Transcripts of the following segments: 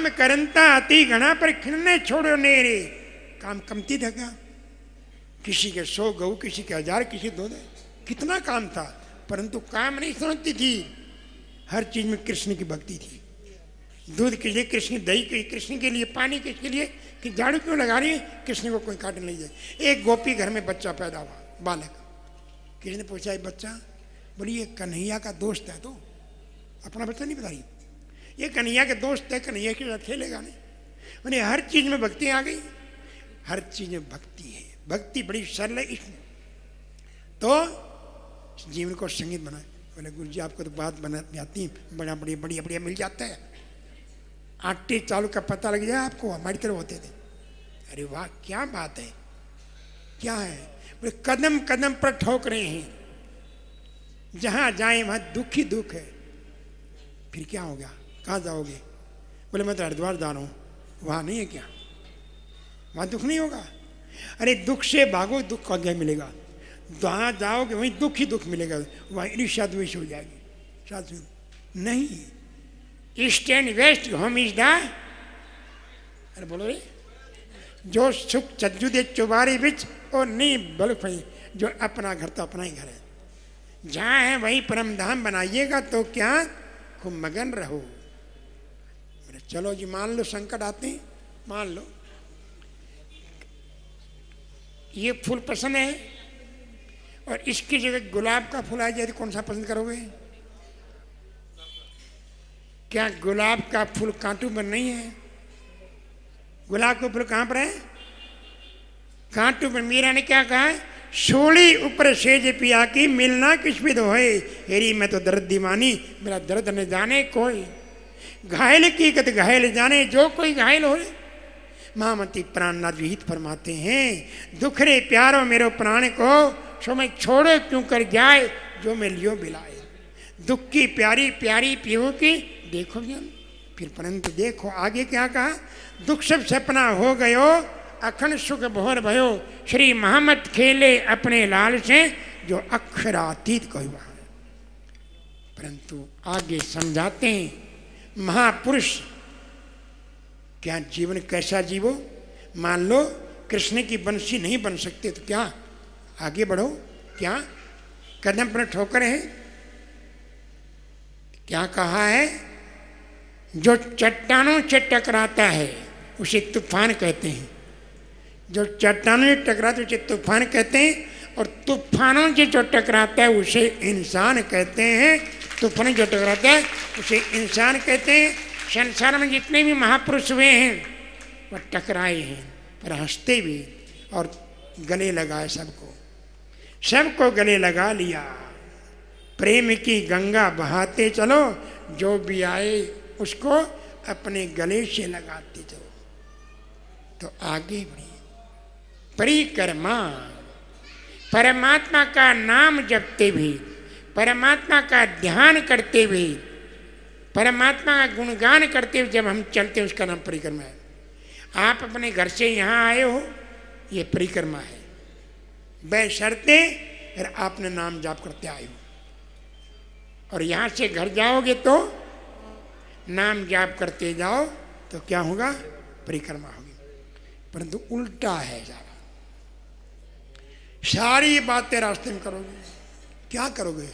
काम करंता अति घना पर खिलने छोड़ो नेरे। काम कमती धगा, किसी के 100 गऊ, किसी के 1000, किसी 2000, कितना काम था, परंतु काम नहीं समझती थी। हर चीज में कृष्ण की भक्ति थी। दूध के लिए कृष्ण, दही के कृष्ण के लिए, पानी किसके लिए, कि झाड़ू क्यों लगा रही है, कृष्ण को कोई काटने नहीं जाए। एक गोपी घर में बच्चा पैदा हुआ, बालक। किसी ने पूछा ये बच्चा, बोली ये कन्हैया का दोस्त है। तो अपना बच्चा नहीं बता रही, ये कन्हैया के दोस्त है, कन्हैया के साथ खेलेगा नहीं। मैंने हर चीज में भक्ति आ गई, हर चीज में भक्ति है। भक्ति बड़ी सरल है इसमें। तो जीवन को संगीत बनाए। बोले गुरु जी आपको तो बात बना आती, बड़ा बढ़िया बढ़िया बढ़िया मिल जाता है, आटे चालू का पता लग जाए आपको, हमारी तरफ होते थे। अरे वाह क्या बात है, क्या है। बोले कदम कदम पर ठोक रहे हैं, जहां जाए वहां दुख ही दुख है। फिर क्या हो गया, कहाँ जाओगे? बोले मैं तो हरिद्वार जा रहा हूँ। वहाँ नहीं है क्या, वहाँ दुख नहीं होगा? अरे दुख से भागो, दुख का क्या मिलेगा? जहाँ जाओगे वहीं दुख ही दुख मिलेगा, वहाँ ईर्ष्या द्वेष हो जाएगी। साधु नहीं, east and west home is the, अरे बोलो रे, जो सुख चज्जू दे चुबारी बिच और नहीं बल फई, जो अपना घर तो अपना ही घर है, जहाँ है वही परम धाम बनाइएगा। तो क्या खूब मगन रहो। चलो जी मान लो संकट आते हैं, मान लो ये फूल पसंद है और इसकी जगह गुलाब का फूल आ जाए तो कौन सा पसंद करोगे? क्या गुलाब का फूल कांटू पर नहीं है? गुलाब का फूल कहाँ पर है? कांटू पर। मीरा ने क्या कहा? सोली ऊपर सेज पिया की, मिलना किस विध होए, हेरी मैं तो दर्द दीवानी, मेरा दर्द न जाने कोई, घायल की गत घायल जाने, जो कोई घायल हो। महामती प्राणनाथ विहित फरमाते हैं, दुख रे प्यारो मेरो प्राण को, सो मैं छोड़ो क्यों कर जाए, जो मैं लियो बिलाए। दुख की प्यारी प्यारी पियो की देखो ज्ञान। फिर परंतु देखो आगे क्या कहा, दुख सब सपना हो गयो, अखंड सुख भोर भयो, श्री मोहम्मद खेले अपने लाल से, जो अक्षरातीत कोई वहां। परंतु आगे समझाते हैं महापुरुष, क्या जीवन कैसा जीवो। मान लो कृष्ण की बंसी नहीं बन सकते तो क्या आगे बढ़ो, क्या कदम पर ठोकर है। क्या कहा है, जो चट्टानों से टकराता है उसे तूफान कहते हैं, जो चट्टानों से टकराता है उसे तूफान कहते हैं, और तूफानों से जो टकराता है उसे इंसान कहते हैं। तूफान जो टकराता है उसे इंसान कहते हैं। संसार में जितने भी महापुरुष हुए हैं वह टकराए हैं, पर हंसते भी और गले लगाए सबको, सबको गले लगा लिया। प्रेम की गंगा बहाते चलो, जो भी आए उसको अपने गले से लगाते चलो। तो आगे बढ़िए। परिक्रमा, परमात्मा का नाम जपते भी, परमात्मा का ध्यान करते हुए, परमात्मा का गुणगान करते हुए जब हम चलते हैं उसका नाम परिक्रमा है। आप अपने घर से यहाँ आए हो, ये परिक्रमा है, बशर्ते फिर आपने नाम जाप करते आए हो। और यहाँ से घर जाओगे तो नाम जाप करते जाओ तो क्या होगा, परिक्रमा होगी। परंतु उल्टा है ज़्यादा, सारी बातें रास्ते में करोगे, क्या करोगे?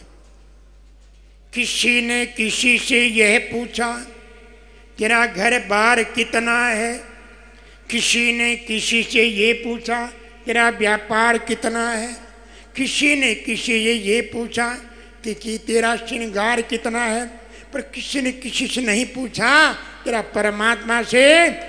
किसी ने किसी से यह पूछा तेरा घर बार कितना है, किसी ने किसी से ये पूछा तेरा व्यापार कितना है, किसी ने किसी से ये पूछा कि तेरा श्रृंगार कितना है, पर किसी ने किसी से नहीं पूछा तेरा परमात्मा से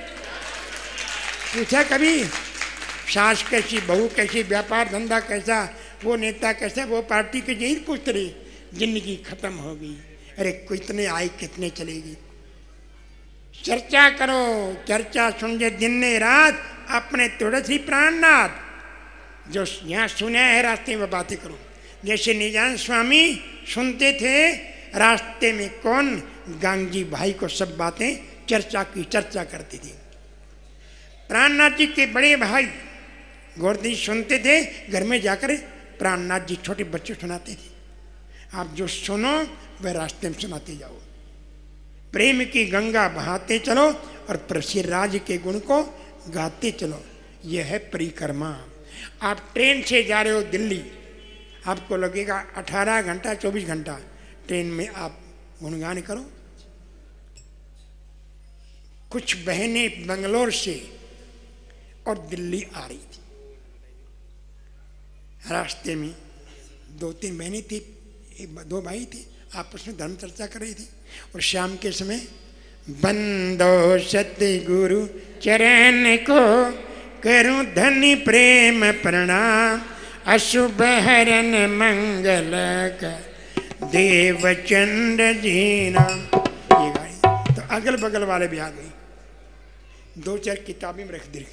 पूछा कभी? सास कैसी, बहू कैसी, व्यापार धंधा कैसा, वो नेता कैसा, वो पार्टी के यही पूछते रही, जिंदगी खत्म हो गई। अरे कितने आई कितने चलेगी? चर्चा करो, चर्चा सुन दिन ने रात अपने तुलसी प्राणनाथ जो यहाँ सुना है रास्ते में बातें करो। जैसे निजान स्वामी सुनते थे रास्ते में, कौन गांगी भाई को सब बातें चर्चा की चर्चा करते थे। प्राणनाथ जी के बड़े भाई गौरदी सुनते थे, घर में जाकर प्राणनाथ जी छोटे बच्चे सुनाते थे। आप जो सुनो वह रास्ते में सुनाते जाओ। प्रेम की गंगा बहाते चलो और प्रभु राज के गुण को गाते चलो। यह है परिक्रमा। आप ट्रेन से जा रहे हो दिल्ली, आपको लगेगा 18 घंटा 24 घंटा, ट्रेन में आप गुणगान करो। कुछ बहनें बंगलोर से और दिल्ली आ रही थी, रास्ते में 2-3 बहनें थी, 2 भाई थे, आपस में धर्म चर्चा कर रही थी। और शाम के समय बंदो सतगुरु चरण को करूं धनी प्रेम प्रणाम, अशुभ हरन मंगल का देवचंद्र जी नाम। ये गाड़ी तो अगल बगल वाले भी आ गई, 2-4 किताबें में रख दी,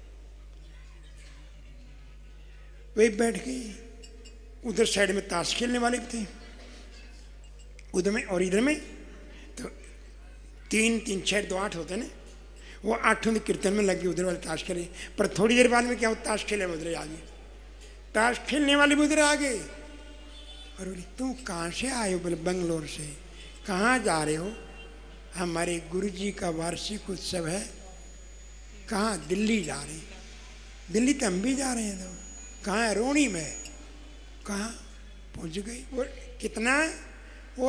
वे बैठ गई। उधर साइड में ताश खेलने वाले भी थे, उधर में और इधर में। तो 3-3 6 2 8 होते ना, वो 8 कीर्तन में लग गए, उधर वाले ताश खेले। पर थोड़ी देर बाद में क्या हो, ताश खेले उधर आ गए, ताश खेलने वाले भी उधर आ गए। और बोले तुम कहाँ से आए हो? बोले बंगलोर से। कहाँ जा रहे हो? हमारे गुरुजी का वार्षिक उत्सव है। कहाँ? दिल्ली जा रहे हैं। दिल्ली तो हम भी जा रहे हैं। तो कहाँ है? रोणी में। कहाँ? पहुँच गई। वो कितना, वो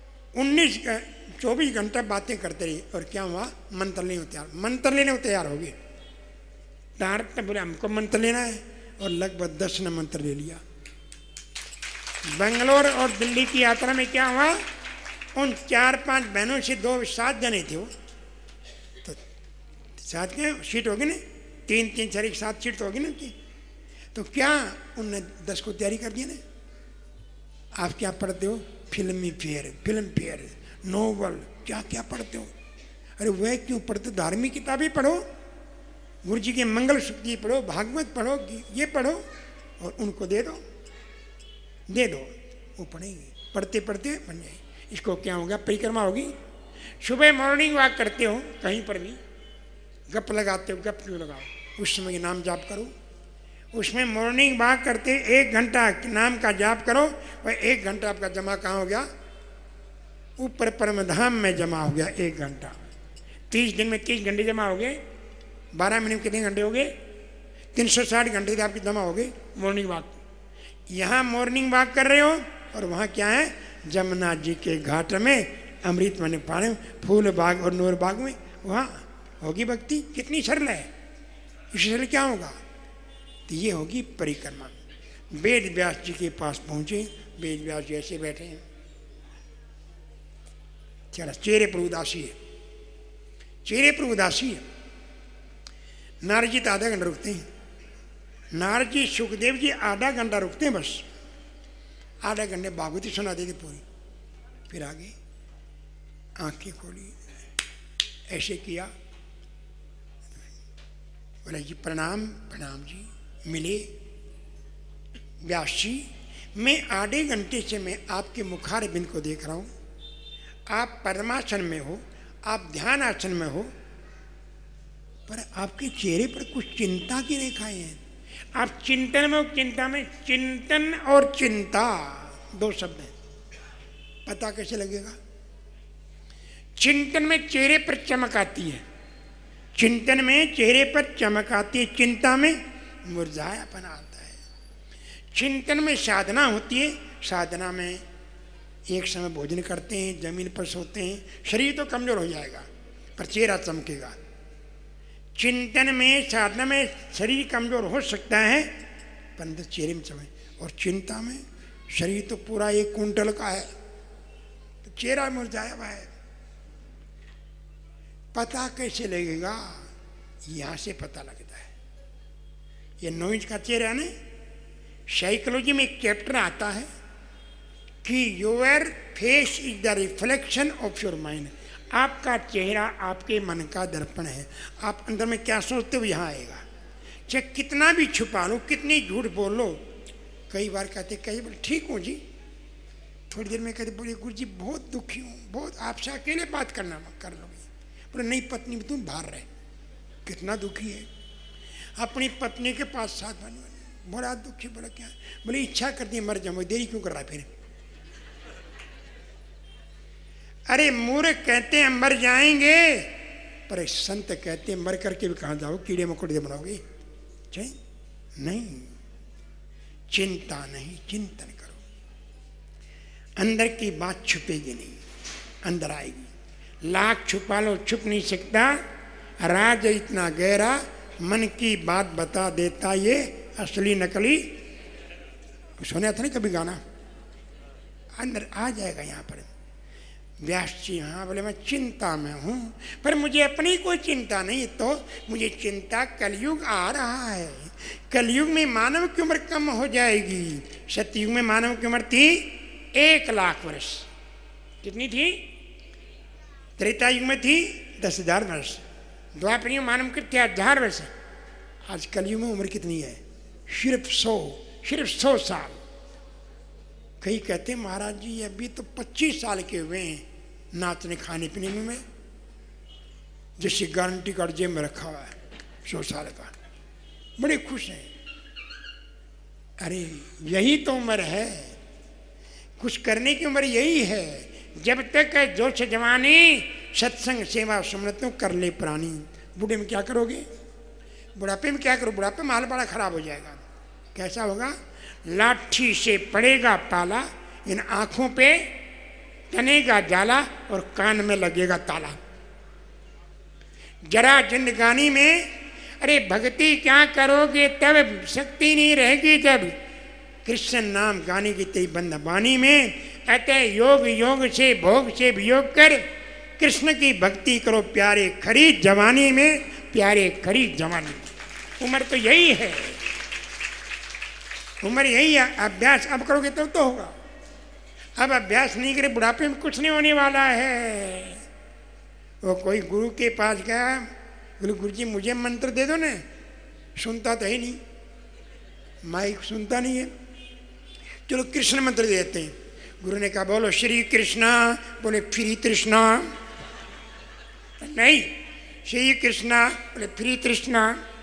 24 घंटा बातें करते रही। और क्या हुआ? मंत्र लेने को तैयार हो गए। तो बोले हमको मंत्र लेना है, और लगभग 10 ने मंत्र ले लिया। बेंगलोर और दिल्ली की यात्रा में क्या हुआ, उन 4-5 बहनों से 7 जने थे वो, तो 7 के सीट होगी ना, 3-3 4 7 सीट तो होगी ना उनकी। तो क्या उनने 10 को तैयारी कर दिया ना। आप क्या पढ़ते हो? फिल्म फेयर, नोवेल, क्या क्या पढ़ते हो? अरे वह क्यों पढ़ते? धार्मिक किताबें पढ़ो, गुरु जी के मंगल सूक्ति पढ़ो, भागवत पढ़ो, ये पढ़ो, और उनको दे दो, वो पढ़ेंगे। पढ़ते पढ़ते बन जाए। इसको क्या होगा? परिक्रमा होगी। सुबह मॉर्निंग वॉक करते हो, कहीं पर भी गप लगाते हो, गप क्यों लगाओ? उस समय के नाम जाप करो। उसमें मॉर्निंग वॉक करते 1 घंटा नाम का जाप करो, और 1 घंटा आपका जमा कहाँ हो गया? ऊपर परमधाम में जमा हो गया 1 घंटा। 30 दिन में 30 घंटे जमा हो गए। 12 महीने में कितने घंटे हो गए? 360 घंटे से आपके जमा हो गए मॉर्निंग वॉक। यहाँ मॉर्निंग वॉक कर रहे हो, और वहाँ क्या है? जमुना जी के घाट में अमृत मन पाने, फूल बाग और नूर बाग में, वहाँ होगी भक्ति। कितनी सरल है। इससे क्या होगा? तो ये होगी परिक्रमा। वेद व्यास जी के पास पहुँचे, वेद व्यास जी ऐसे बैठे हैं, चला चेहरे पर उदासी है, चेहरे पर उदासी है। नारद जी तो आधा घंटा रुकते हैं। नारद जी सुखदेव जी आधा घंटा रुकते हैं, बस आधा घंटे भागवती सुना देते पूरी। फिर आगे आंखें खोली, ऐसे किया, बोला जी प्रणाम जी। मिले। व्यास जी, मैं आधे घंटे से मैं आपके मुखार बिंद को देख रहा हूँ। आप परमासन में हो, आप ध्यान आसन में हो, पर आपके चेहरे पर कुछ चिंता की रेखाएं हैं। आप चिंतन में हो, चिंता में। चिंतन और चिंता 2 शब्द हैं, पता कैसे लगेगा? चिंतन में चेहरे पर चमक आती है, चिंतन में चेहरे पर चमक आती है, चिंता में मुरझायापन आता है। चिंतन में साधना होती है, साधना में एक समय भोजन करते हैं, जमीन पर सोते हैं, शरीर तो कमजोर हो जाएगा पर चेहरा चमकेगा। चिंतन में, साधना में शरीर कमजोर हो सकता है पर अंदर चेहरे में चमक। और चिंता में शरीर तो पूरा 1 कुंटल का है, तो चेहरा मुरझाया हुआ है। पता कैसे लगेगा? यहाँ से पता लगता है। ये 9 इंच का चेहरा ने, साइकोलॉजी में एक चैप्टर आता है कि your face is the reflection of your mind. आपका चेहरा आपके मन का दर्पण है। आप अंदर में क्या सोचते हो यहाँ आएगा। चाहे कितना भी छुपा लो, कितनी झूठ बोल लो। कई बार कहते, कई बार ठीक हूँ जी, थोड़ी देर में कहते बोले गुरु जी बहुत दुखी हूँ, बहुत आपसे अकेले बात कर लोगे। बोले नहीं, पत्नी में तुम बाहर रहे। कितना दुखी है, अपनी पत्नी के पास साथ बने, बड़ा दुखी। बोला क्या? बोले इच्छा करती है मर जाऊँ, देरी क्यों कर रहा है फिर? अरे मूर्ख कहते हैं मर जाएंगे, पर संत कहते मर करके भी कहाँ जाओ, कीड़े मकोड़े बनाओगे? चाहिए नहीं, चिंता नहीं, चिंतन करो। अंदर की बात छुपेगी नहीं, अंदर आएगी। लाख छुपा लो छुप नहीं सकता, राज इतना गहरा, मन की बात बता देता ये असली नकली। सुना था नहीं कभी गाना? अंदर आ जाएगा यहाँ पर। व्यास जी हाँ बोले मैं चिंता में हूँ, पर मुझे अपनी कोई चिंता नहीं, तो मुझे चिंता कलयुग आ रहा है। कलयुग में मानव की उम्र कम हो जाएगी। सतयुग में मानव की उम्र थी 1,00,000 वर्ष। कितनी थी? त्रेता युग में थी 10,000 वर्ष। द्वापर युग मानव की 1000 वर्ष। आज कलयुग में उम्र कितनी है? सिर्फ 100 साल। कई कहते महाराज जी अभी तो 25 साल के हुए हैं, नाचने खाने पीने में जिसकी गारंटी कार्ड जेब में रखा हुआ है 100 साल का, बड़े खुश हैं। अरे यही तो उम्र है, कुछ करने की उम्र यही है। जब तक है जोश जवानी, सत्संग सेवा सुमरतों कर ले प्राणी। बूढ़े में क्या करोगे? बुढ़ापे में क्या करो? बुढ़ापे में हाल बड़ा खराब हो जाएगा। कैसा होगा? लाठी से पड़ेगा पाला, इन आंखों पे तनेगा जाला और कान में लगेगा ताला। जरा जिंदगानी में अरे भक्ति क्या करोगे, तब शक्ति नहीं रहेगी। जब कृष्ण नाम गाने की तेरी बंद बानी में, अतः योग योग से भोग से वियोग कर, कृष्ण की भक्ति करो प्यारे खरी जवानी में, प्यारे खरी जवानी में। उम्र तो यही है, उम्र यही है। अभ्यास अब करोगे तब तो होगा। अब अभ्यास नहीं करे बुढ़ापे में कुछ नहीं होने वाला है। वो कोई गुरु के पास गया, बोले गुरु जी मुझे मंत्र दे दो ना। सुनता तो है नहीं, माइक सुनता नहीं है। चलो कृष्ण मंत्र देते हैं। गुरु ने कहा बोलो श्री कृष्णा, बोले फ्री कृष्णा। नहीं, श्री कृष्णा बोले फ्री कृष्णा।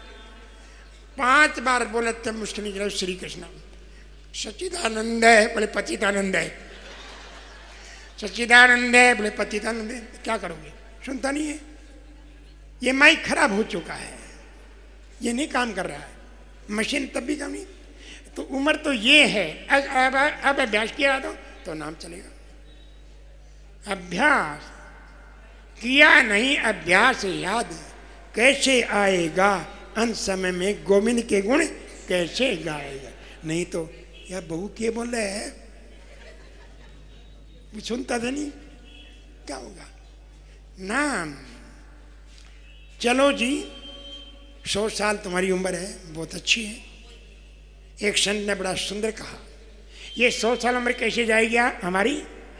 5 बार बोले तब मुश्किल नहीं चला। श्री कृष्णा। सच्चिदानंद है बोले पतितानंद है, सच्चिदानंद है बोले पतितानंद है। क्या करोगे? सुनता नहीं है। ये माइक खराब हो चुका है, ये नहीं काम कर रहा है, मशीन तब भी काम नहीं। तो उम्र तो ये है। अब अभ्यास किया तो नाम चलेगा। अभ्यास किया नहीं, अभ्यास याद कैसे आएगा? अंत समय में गोविंद के गुण कैसे गाएगा? नहीं तो यह बहू के बोल रहे है, सुनता था नहीं, क्या होगा? नाम। चलो जी 100 साल तुम्हारी उम्र है, बहुत अच्छी है। एक संत ने बड़ा सुंदर कहा, ये 100 साल उम्र कैसे जाएगी हमारी?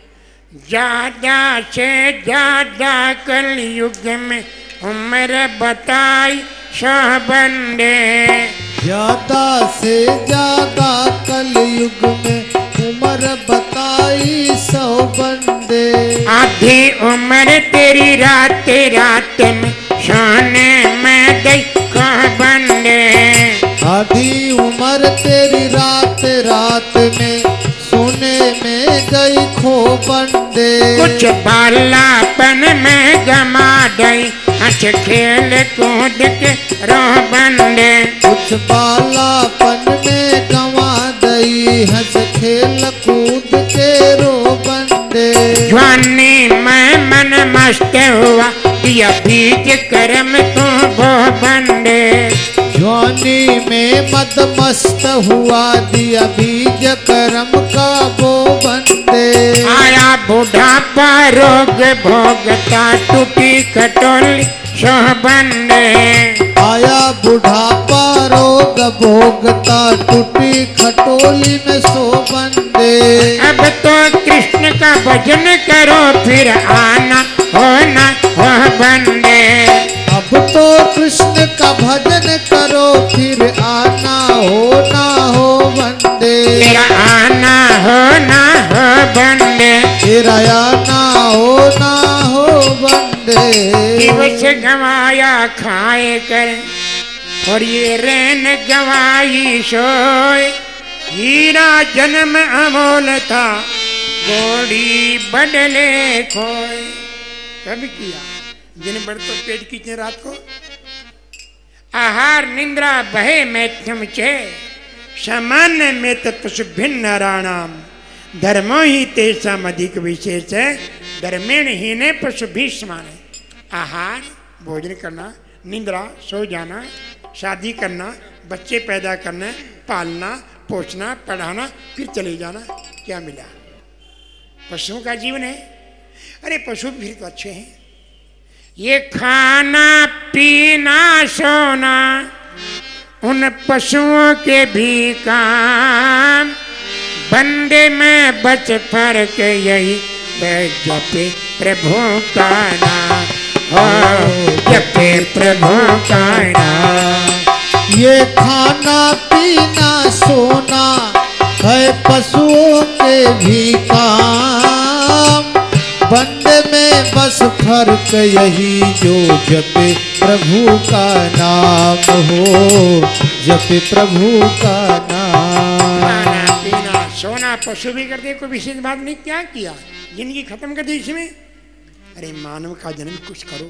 ज्यादा से ज्यादा कलयुग में उम्र बताई 100 बंदे। ज्यादा से ज्यादा कलयुग में उम्र बताई 100 बंदे। आधी उम्र तेरी रात रात में सोने में गई खो बंदे। आधी उम्र तेरी रात रात में सोने में गई खो बंदे। कुछ बालापन में गमा गई हंस खेल कूद के रो बंदे। कुछ बालापन में गंवा गई हंस खेल कूद के रो बंदे। जवानी में मन मस्त हुआ दिया बीज कर्म तो वो बंदे। जवानी में मद मस्त हुआ दिया बीज कर्म का वो बंदे। आया बुढ़ापा रोग भोगता टूटी खटोली 100 बंदे। आया बुढ़ापा रोग भोगता टूटी खटोली में 100 बंदे। अब तो कृष्ण का भजन करो फिर आना होना हो बंदे। अब तो कृष्ण का भजन करो फिर आना हो बंदे। तेरा आना होना हो बंदे। तेरा आना हो बंदे। दिवस गवाया खाए कर और ये रैन गवाई सोए। हीरा जन्म अमोल था गोड़ी बदले खोए। कब किया? दिन भर तो पेट खींचे, रात को आहार निंद्रा बहे मैथ्यम चे सामान्य में तत्व भिन्न राणाम धर्मो ही तेषाम अधिक विशेष है धर्मेण हीने पशु भी समान है। आहार भोजन करना, निंद्रा सो जाना, शादी करना, बच्चे पैदा करना, पालना पोसना, पढ़ाना, फिर चले जाना, क्या मिला? पशुओं का जीवन है। अरे पशु भी तो अच्छे हैं। ये खाना पीना सोना उन पशुओं के भी काम, बंदे में बच फर्क यही जपे प्रभु का नाम, जपे प्रभु का नाम। ये खाना पीना सोना है पशुओं के भी काम, बंदे में बस फर्क यही जो जपे प्रभु का नाम हो, जपे प्रभु का नाम। खाना पीना सोना पशु भी करते, कोई विशेष बात नहीं। क्या किया? जिंदगी खत्म कर दी इसमें। अरे मानव का जन्म कुछ करो।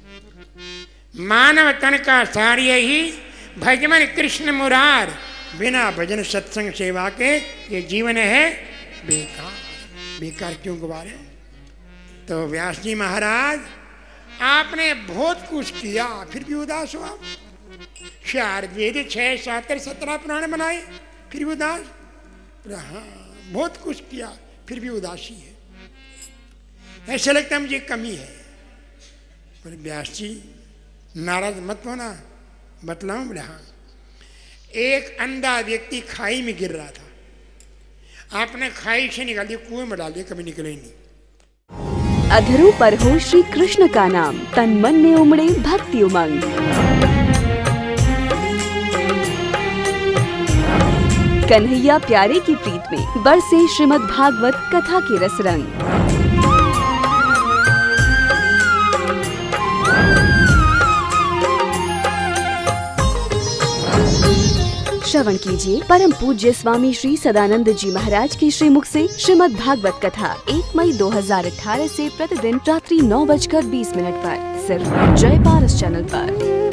मानव तन का सार यही भजमन कृष्ण मुरार, बिना भजन सत्संग सेवा के ये जीवन है बेकार। बेकार क्यों गवारे? तो व्यास जी महाराज आपने बहुत कुछ किया फिर भी उदास हो आप। 4 वेद 6 शास्त्र 17 पुराण बनाए फिर भी उदास। हाँ बहुत कुछ किया फिर भी उदासी है। ऐसा लगता है मुझे कमी है। पर व्यास जी नाराज मत होना, बतलाऊं? बोले हाँ। एक अंधा व्यक्ति खाई में गिर रहा था, आपने खाई से निकाल दिया, कुएं में डाल दिया, कभी निकले ही नहीं। अधरों पर हो श्री कृष्ण का नाम, तन मन में उमड़े भक्ति उमंग। कन्हैया प्यारे की प्रीत में बरसे श्रीमद् भागवत कथा के रसरंग। श्रवण कीजिए परम पूज्य स्वामी श्री सदानंद जी महाराज के श्रीमुख से श्रीमद् भागवत कथा 1 मई 2018 से प्रतिदिन रात्रि 9:20 पर सिर्फ जय पारस चैनल पर।